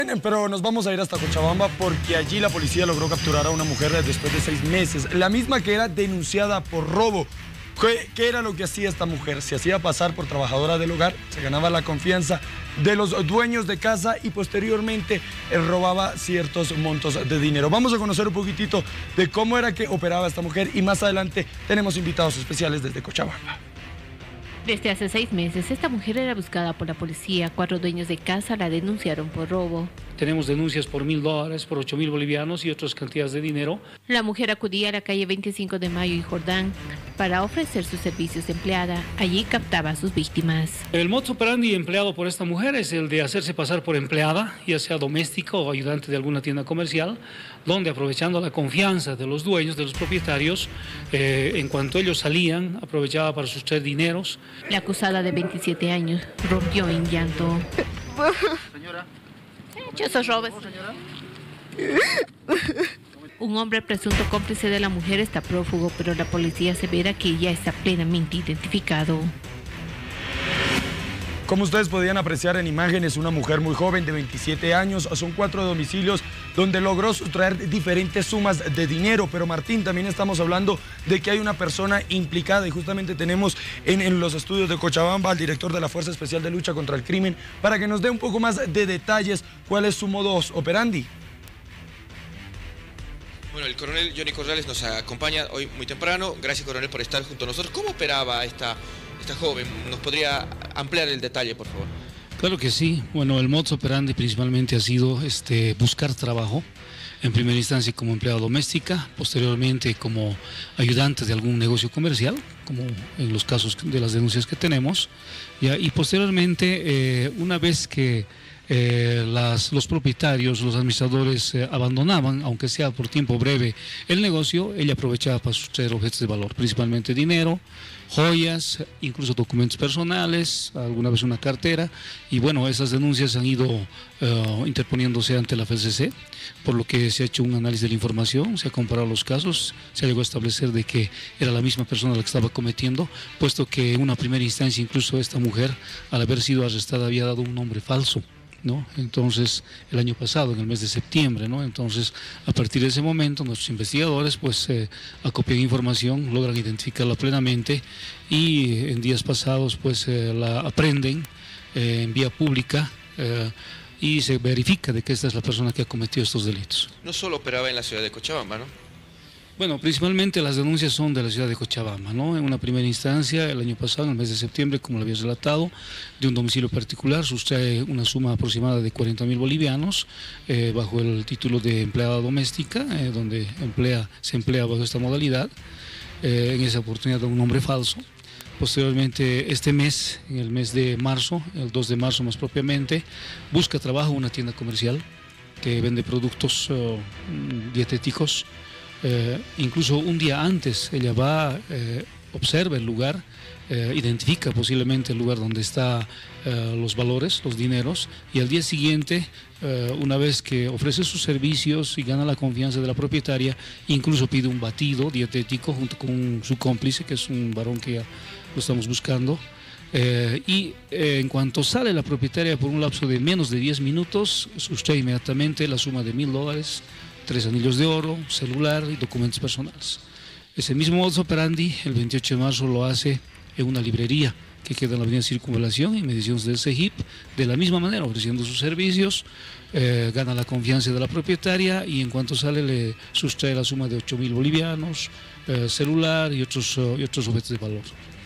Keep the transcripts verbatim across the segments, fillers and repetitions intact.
Pero nos vamos a ir hasta Cochabamba porque allí la policía logró capturar a una mujer después de seis meses, la misma que era denunciada por robo. ¿Qué, qué era lo que hacía esta mujer? Se hacía pasar por trabajadora del hogar, se ganaba la confianza de los dueños de casa y posteriormente eh, robaba ciertos montos de dinero. Vamos a conocer un poquitito de cómo era que operaba esta mujer y más adelante tenemos invitados especiales desde Cochabamba. Desde hace seis meses, esta mujer era buscada por la policía. Cuatro dueños de casa la denunciaron por robo. Tenemos denuncias por mil dólares, por ocho mil bolivianos y otras cantidades de dinero. La mujer acudía a la calle veinticinco de mayo y Jordán para ofrecer sus servicios de empleada. Allí captaba a sus víctimas. El modus operandi empleado por esta mujer es el de hacerse pasar por empleada, ya sea doméstica o ayudante de alguna tienda comercial, donde aprovechando la confianza de los dueños, de los propietarios, eh, en cuanto ellos salían, aprovechaba para sustraer dineros. La acusada de veintisiete años rompió en llanto. Señora. Yo soy Robes. Un hombre presunto cómplice de la mujer está prófugo, pero la policía asevera que ya está plenamente identificado. Como ustedes podían apreciar en imágenes, una mujer muy joven de veintisiete años, son cuatro domicilios donde logró sustraer diferentes sumas de dinero. Pero Martín, también estamos hablando de que hay una persona implicada y justamente tenemos en, en los estudios de Cochabamba al director de la Fuerza Especial de Lucha contra el Crimen para que nos dé un poco más de detalles cuál es su modus operandi. Bueno, el coronel Johnny Corrales nos acompaña hoy muy temprano. Gracias, coronel, por estar junto a nosotros. ¿Cómo operaba esta, esta joven? ¿Nos podría ampliar el detalle, por favor? Claro que sí. Bueno, el modus operandi principalmente ha sido este, buscar trabajo, en primera instancia como empleada doméstica, posteriormente como ayudante de algún negocio comercial, como en los casos de las denuncias que tenemos, ¿ya? Y posteriormente, eh, una vez que Eh, las, los propietarios, los administradores eh, abandonaban, aunque sea por tiempo breve, el negocio, ella aprovechaba para sustraer objetos de valor, principalmente dinero, joyas, incluso documentos personales, alguna vez una cartera, y bueno, esas denuncias han ido uh, interponiéndose ante la F C C, por lo que se ha hecho un análisis de la información, se ha comparado los casos, se ha llegado a establecer de que era la misma persona la que estaba cometiendo, puesto que en una primera instancia incluso esta mujer, al haber sido arrestada, había dado un nombre falso, ¿no? Entonces, el año pasado, en el mes de septiembre, ¿no? Entonces, a partir de ese momento, nuestros investigadores, pues, eh, acopian información, logran identificarla plenamente y en días pasados, pues, eh, la aprenden eh, en vía pública eh, y se verifica de que esta es la persona que ha cometido estos delitos. No solo operaba en la ciudad de Cochabamba, ¿no? Bueno, principalmente las denuncias son de la ciudad de Cochabamba, ¿no? En una primera instancia, el año pasado, en el mes de septiembre, como lo había relatado, de un domicilio particular, sustrae una suma aproximada de cuarenta mil bolivianos, eh, bajo el título de empleada doméstica, eh, donde emplea, se emplea bajo esta modalidad, eh, en esa oportunidad de un nombre falso. Posteriormente, este mes, en el mes de marzo, el dos de marzo más propiamente, busca trabajo en una tienda comercial que vende productos uh, dietéticos. Eh, incluso un día antes ella va, eh, observa el lugar, eh, identifica posiblemente el lugar donde están eh, los valores, los dineros, y al día siguiente, eh, una vez que ofrece sus servicios y gana la confianza de la propietaria, incluso pide un batido dietético junto con su cómplice, que es un varón que ya lo estamos buscando. Eh, y eh, en cuanto sale la propietaria por un lapso de menos de diez minutos, sustrae inmediatamente la suma de mil dólares, tres anillos de oro, celular y documentos personales. Ese mismo modus operandi, el veintiocho de marzo, lo hace en una librería que queda en la avenida Circunvalación, en mediciones del C E G I P, de la misma manera, ofreciendo sus servicios, eh, gana la confianza de la propietaria y en cuanto sale le sustrae la suma de ocho mil bolivianos, eh, celular y otros, uh, y otros objetos de valor.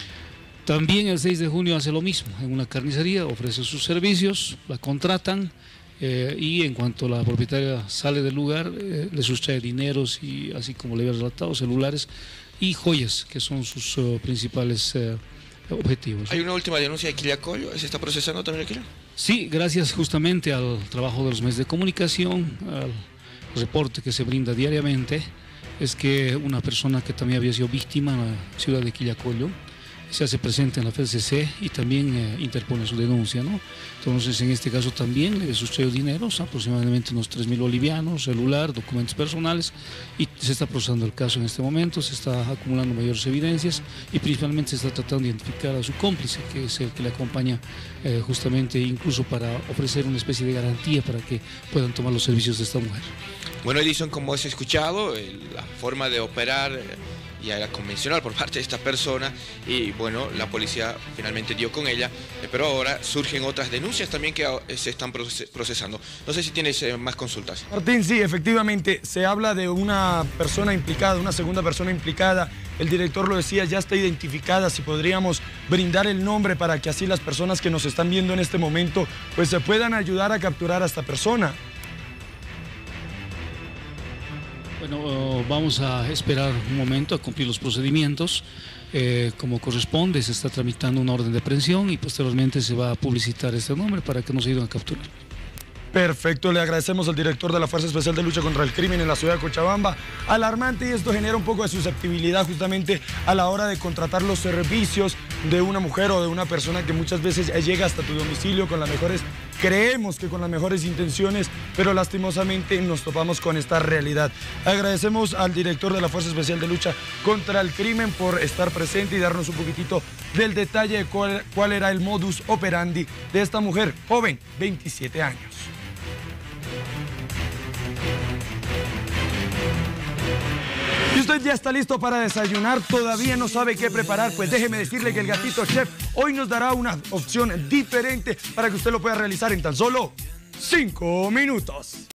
También el seis de junio hace lo mismo, en una carnicería, ofrece sus servicios, la contratan, Eh, y en cuanto la propietaria sale del lugar, eh, le sustrae dineros y así como le había relatado, celulares y joyas, que son sus uh, principales uh, objetivos. ¿Hay una última denuncia de Quillacollo? ¿Se está procesando también aquí? Sí, gracias justamente al trabajo de los medios de comunicación, al reporte que se brinda diariamente, es que una persona que también había sido víctima en la ciudad de Quillacollo se hace presente en la F C C y también eh, interpone su denuncia, ¿no? Entonces, en este caso también le sustraído dineros, aproximadamente unos tres mil bolivianos, celular, documentos personales, y se está procesando el caso en este momento, se está acumulando mayores evidencias y principalmente se está tratando de identificar a su cómplice, que es el que le acompaña eh, justamente incluso para ofrecer una especie de garantía para que puedan tomar los servicios de esta mujer. Bueno, Edison, como has escuchado, eh, la forma de operar eh, ya era convencional por parte de esta persona y bueno, la policía finalmente dio con ella, eh, pero ahora surgen otras denuncias también que eh, se están procesando. No sé si tienes eh, más consultas. Martín, sí, efectivamente, se habla de una persona implicada, una segunda persona implicada. El director lo decía, ya está identificada. Si podríamos brindar el nombre para que así las personas que nos están viendo en este momento pues se puedan ayudar a capturar a esta persona. Bueno, vamos a esperar un momento a cumplir los procedimientos. Eh, como corresponde, se está tramitando una orden de aprehensión y posteriormente se va a publicitar este nombre para que nos ayuden a capturar. Perfecto, le agradecemos al director de la Fuerza Especial de Lucha contra el Crimen en la ciudad de Cochabamba. Alarmante, y esto genera un poco de susceptibilidad justamente a la hora de contratar los servicios de una mujer o de una persona que muchas veces llega hasta tu domicilio con las mejores, creemos que con las mejores intenciones, pero lastimosamente nos topamos con esta realidad. Agradecemos al director de la Fuerza Especial de Lucha contra el Crimen por estar presente y darnos un poquitito del detalle de cuál, cuál era el modus operandi de esta mujer, joven, veintisiete años. Y usted ya está listo para desayunar, todavía no sabe qué preparar, pues déjeme decirle que el Gatito Chef hoy nos dará una opción diferente para que usted lo pueda realizar en tan solo cinco minutos.